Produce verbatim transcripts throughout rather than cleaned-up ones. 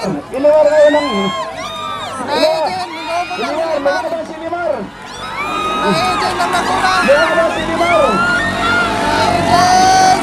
Ilimar ngayon ang... Naigen, Ilimar, nilobo ng Ilimar. lumabas si Ilimar. Naigen ng Laguna. Lumabas si Ilimar. Naigen.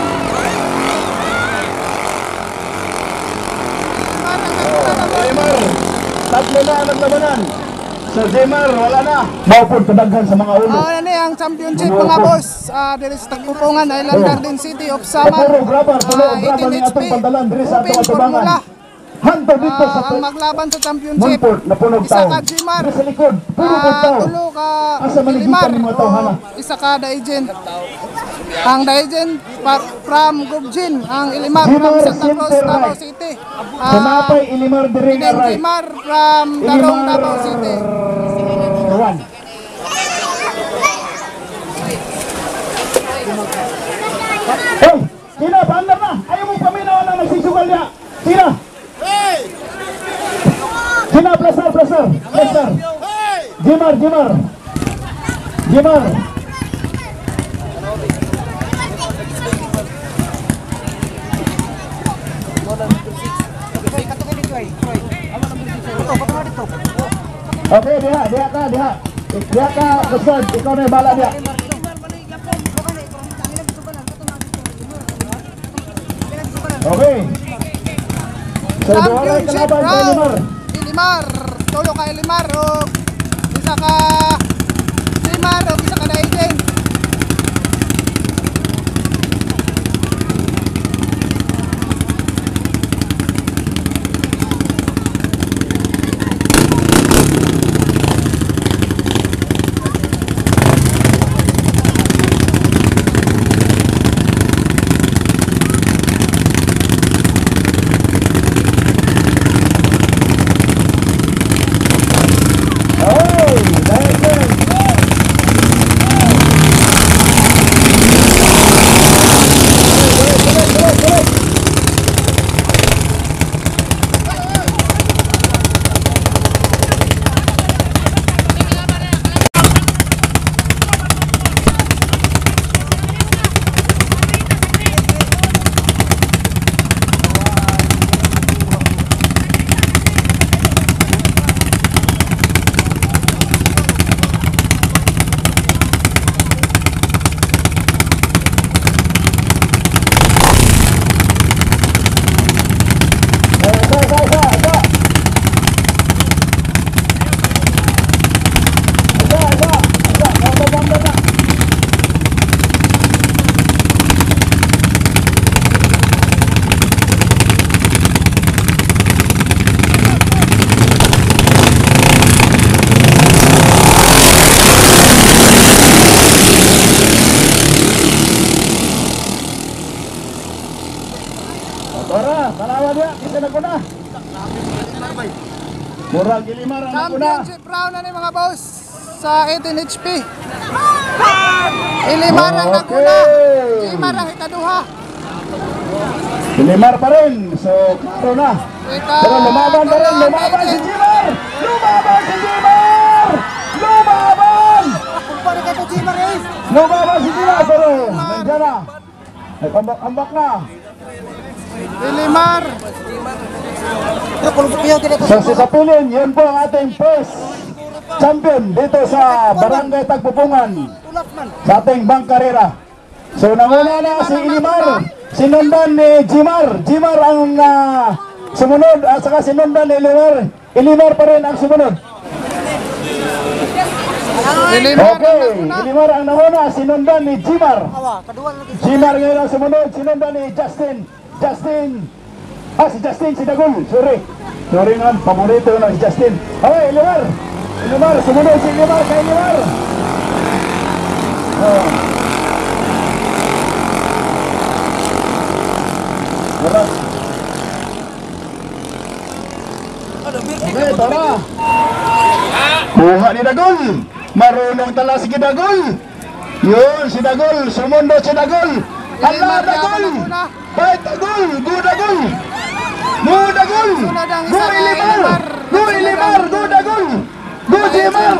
Ilimar ang Laguna na boss. Ilimar, tatlo na ang naglabanan. Sa Jemar, wala na. Maupod kadaghan sa mga ulo. Ah, yan eh, ang championship mga boss. Ah, diri sa Tagpupungan, Island Garden City of Samar. Puro grabar, puro Ah, grabar eighteen ng H P. atong pandalan diri sa atong Open atubangan. formula. Hanto dito sa Ah, ang maglaban sa championship. Moonport na punog Isa taon. ka Jimar. Diri sa likod, puro Ah, pugtaw. tulo ka Asa manigitan Ilimar. ni mga tawhana. O, isa ka Daigen. Ang Daigen pa- from Gubjin, ang Ilimar from Jimar Santa Cruz, center Davao right. City. Sumapay Ilimar diri nga Pineng right. Jimar from Darong, Davao City. One. Hey, sila, paandar na. Ayaw mong paminaw na nagsisugal niya. Sila. Sila, plasar, plasar. Plasar. Jimar, Jimar. Jimar. Okay, diha, diha ka, diha. Diha ka, plasar. Ikaw na yung bala diha. Okay. So, doon ay Championship kalaban sa Ilimar. round. Ilimar. Tulo ka Ilimar. O isa ka Jimar. O isa ka Daigen. Hey, Daigen. Tara, kalawa dia, kita na kuna. Murag Ilimar ang kuna. Championship round na ni mga boss. Sa eighteen H P. Ilimar ang Okay. naguna. Jimar ang ikaduha. Ilimar pa rin. So, klaro na. Ika, Pero lumaban pa rin. tulo, Lumaban si Daigen. Jimar! Lumaban si Jimar! Lumaban! Lumaban si Jimar. Pero, nandiyan na. Nagambak-ambak na. Ilimar. So, si Sapilin, yun po ang ating first champion dito sa Barangay Tagpupungan sa ating bangkarera. So, nanguna na si Ilimar, sinundan ni Jimar. Jimar ang uh, sumunod at saka sinundan ni Ilimar. Ilimar pa rin ang sumunod. Ilimar Okay, ang naguna. Ilimar ang nanguna, sinundan ni Jimar. Jimar ngayon ang sumunod, sinundan ni Justin. Justin. Ah, si Justin, si Dagul. Sorry. Sorry nga, paborito na si Justin. Okay, Ilimar. Ilimar, sumunod si Ilimar kay Ilimar. Oh. Alright. Okay, tara. Buha ni Dagul. Marunong tala si Dagul. Yun, si Dagul. Sumundo si Dagul. Hala, Dagul. Bait Dagul. Go Dagul. Go Dagul. Go Ilimar. Go Ilimar. Go Dagul. Go Jimar.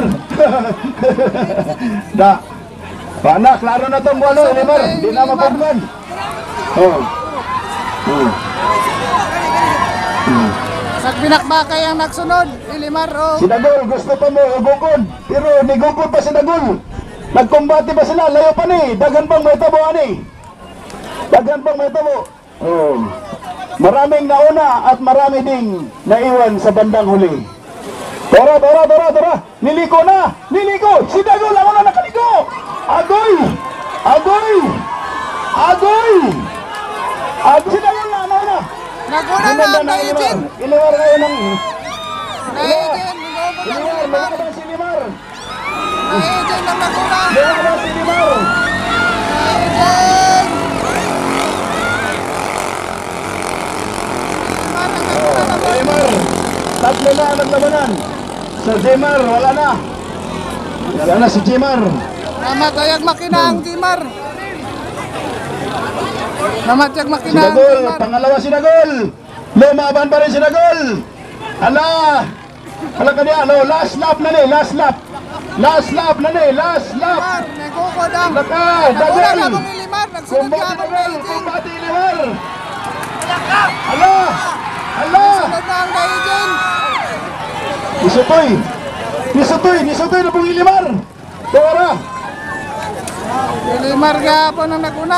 Da. Pana, klaro na itong walo, Ilimar. Di na mapagman. Oh. Hmm. Hmm. Nagbinakbakay ang nagsunod, Ilimar o Si Dagol gusto pa mo igugod, pero nigugod pa si Dagol. Nagkumbati pa sila, layo pa ni, daghan pang may tabo ani. Daghan pang may tabo. Oh. Maraming nauna at marami ding naiwan sa bandang huli. Tara, tara, tara, tara. Niliko na, niliko. Si Dagol ang wala nakaliko. Agoy, agoy, agoy. Agoy, si Dagol na, nauna. naguna na ang Daijin. Iliwar kayo ng... Daijin, nilobot ang Iliwar, Ilimar. mga si Limar. Daijin ang naguna. Iliwar si Limar. Daijin. Ilimar ang naguna na boss. Jemar, tatlo na ang naglabanan. Sa Jemar, wala na. Wala na si Jemar. Namatayag makina ang Jimar. Namatayag Si makina ang Dagol, Jimar. pangalawa si Dagol. Lumaban pa rin si Dagol. Hala. Hala ka niya, no, last lap na ni, last lap. Last lap na ni, last lap. Ilimar, nagukod ang. Naka, Naguna Dagol. na mong Ilimar. Nagsunod Kumbati ka ang Dagol, Daijin. kumbati Limar. Hala. Hala. Sunod na ang Daijin. Nisutoy. Nisutoy, nisutoy na pong Ilimar. Tora. Ilimar gapon ang naguna.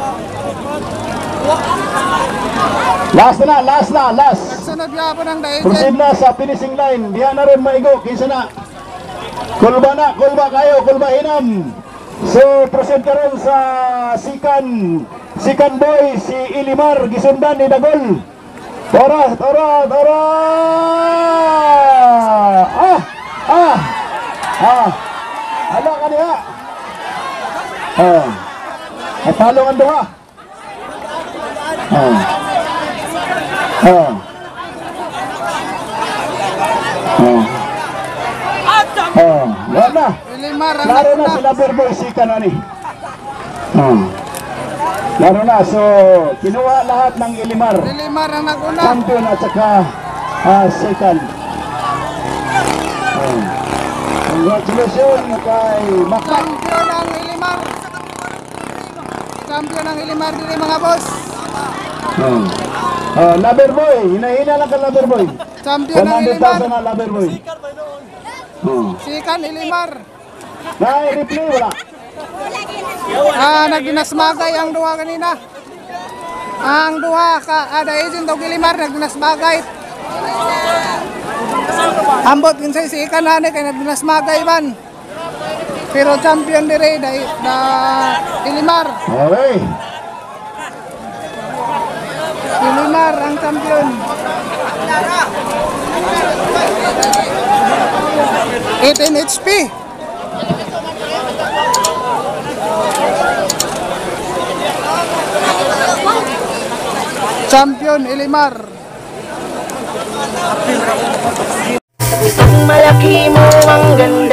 Last na, last na, last. Nagsunod gapon ang Daijin. Proceed na sa finishing line. Diyan na rin maigo. Kinsa na. Kulba na, kulba kayo, kulba hinam. So, proceed ka rin sa sikan. Sikan boy, si Ilimar, gisundan ni Dagol. Tora, tora, tora. Ah, ah, ah. Hala ka niya. Ah. Natalo ang duha. Ah. Ah. Oh. Oh, wala na. Ilimar ang Laro na naguna. sila Berboy sikan ani. Oh. Laro na, so kinuha lahat ng Ilimar. Ilimar ang naguna. Champion at saka uh, second. Oh. Congratulations kay Makmak. Champion ang Ilimar. Champion ang Ilimar dili mga boss. Oh. Oh, Loverboy, hinahina lang ka Loverboy. Champion ang one hundred Ilimar. thousand na Loverboy. Oh. Sikan Ilimar. Na-replay wala. Ah, nagdinasmagay ang duha kanina. Ang duha ka ada Daijin daw Ilimar nagdinasmagay. Ambot kinsay si Ikan hane kay nagdinasmagay ban. Pero champion dire da, da Ilimar. Okay. Ilimar ang champion. eighteen H P. Champion Ilimar. Ang malaki mo ang ganda.